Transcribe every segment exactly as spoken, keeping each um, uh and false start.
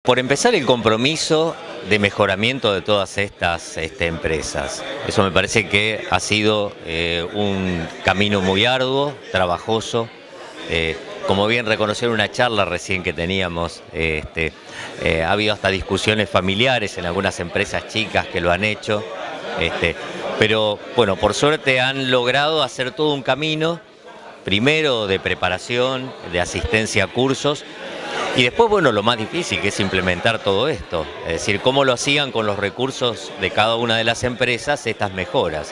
Por empezar, el compromiso de mejoramiento de todas estas este, empresas. Eso me parece que ha sido eh, un camino muy arduo, trabajoso. Eh, como bien reconocer una charla recién que teníamos, eh, este, eh, ha habido hasta discusiones familiares en algunas empresas chicas que lo han hecho. Este, pero bueno, por suerte han logrado hacer todo un camino, primero de preparación, de asistencia a cursos, y después, bueno, lo más difícil, que es implementar todo esto, es decir, cómo lo hacían con los recursos de cada una de las empresas estas mejoras.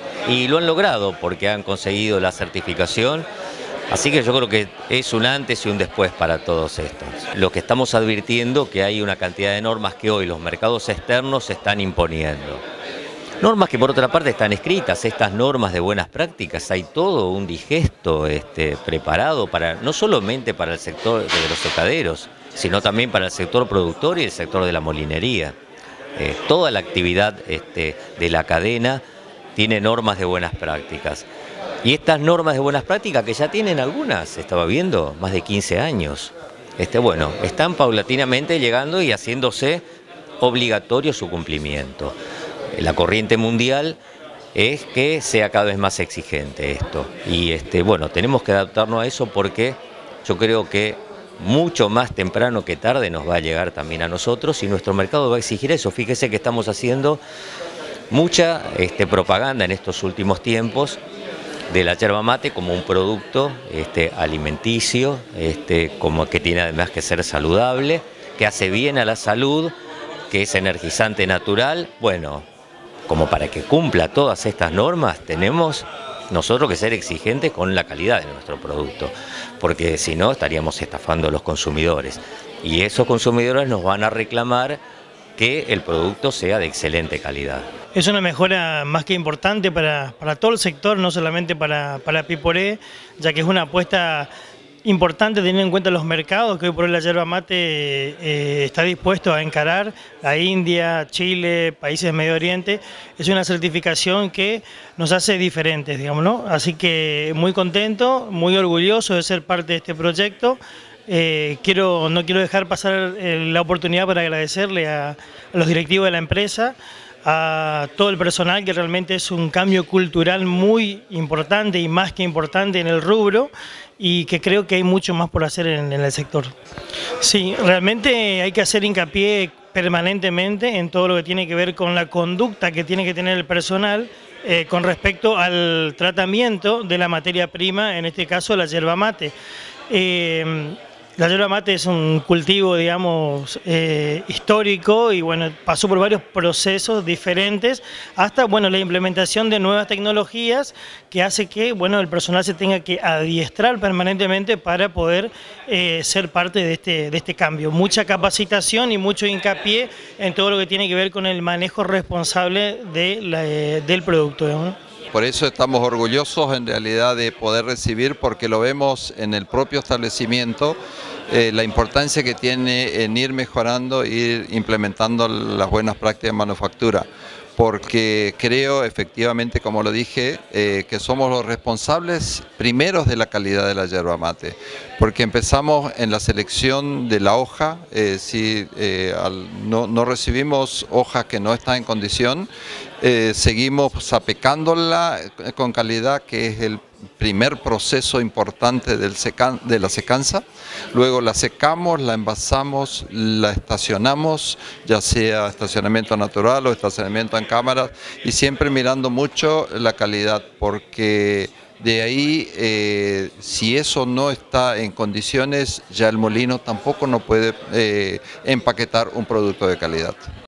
Y lo han logrado porque han conseguido la certificación, así que yo creo que es un antes y un después para todos estos. Lo que estamos advirtiendo que hay una cantidad de normas que hoy los mercados externos se están imponiendo. Normas que por otra parte están escritas, estas normas de buenas prácticas, hay todo un digesto este, preparado para no solamente para el sector de los secaderos, sino también para el sector productor y el sector de la molinería. Eh, toda la actividad este, de la cadena tiene normas de buenas prácticas. Y estas normas de buenas prácticas, que ya tienen algunas, estaba viendo, más de quince años, este, bueno, están paulatinamente llegando y haciéndose obligatorio su cumplimiento. La corriente mundial es que sea cada vez más exigente esto. Y este, bueno, tenemos que adaptarnos a eso porque yo creo que mucho más temprano que tarde nos va a llegar también a nosotros y nuestro mercado va a exigir eso. Fíjese que estamos haciendo mucha este, propaganda en estos últimos tiempos de la yerba mate como un producto este, alimenticio, este, como que tiene además que ser saludable, que hace bien a la salud, que es energizante natural. Bueno, como para que cumpla todas estas normas, tenemos nosotros que ser exigentes con la calidad de nuestro producto, porque si no estaríamos estafando a los consumidores. Y esos consumidores nos van a reclamar que el producto sea de excelente calidad. Es una mejora más que importante para, para todo el sector, no solamente para, para Piporé, ya que es una apuesta importante teniendo en cuenta los mercados que hoy por hoy la yerba mate eh, está dispuesto a encarar, a India, Chile, países de Medio Oriente. Es una certificación que nos hace diferentes, digamos, ¿no? Así que muy contento, muy orgulloso de ser parte de este proyecto. Eh, quiero, no quiero dejar pasar eh, la oportunidad para agradecerle a, a los directivos de la empresa, a todo el personal, que realmente es un cambio cultural muy importante y más que importante en el rubro, y que creo que hay mucho más por hacer en, en el sector. Sí, realmente hay que hacer hincapié permanentemente en todo lo que tiene que ver con la conducta que tiene que tener el personal eh, con respecto al tratamiento de la materia prima, en este caso la yerba mate. Eh, La yerba mate es un cultivo, digamos, eh, histórico y bueno, pasó por varios procesos diferentes hasta, bueno, la implementación de nuevas tecnologías que hace que, bueno, el personal se tenga que adiestrar permanentemente para poder eh, ser parte de este, de este cambio. Mucha capacitación y mucho hincapié en todo lo que tiene que ver con el manejo responsable de la, eh, del producto, ¿no? Por eso estamos orgullosos en realidad de poder recibir, porque lo vemos en el propio establecimiento, eh, la importancia que tiene en ir mejorando, ir implementando las buenas prácticas de manufactura. Porque creo efectivamente, como lo dije, eh, que somos los responsables primeros de la calidad de la yerba mate. Porque empezamos en la selección de la hoja, eh, si eh, al, no, no recibimos hojas que no están en condición, eh, seguimos sapecándola con calidad, que es el primer proceso importante del secan, de la secanza. Luego la secamos, la envasamos, la estacionamos, ya sea estacionamiento natural o estacionamiento en cámaras, y siempre mirando mucho la calidad, porque de ahí, eh, si eso no está en condiciones, ya el molino tampoco no puede eh, empaquetar un producto de calidad.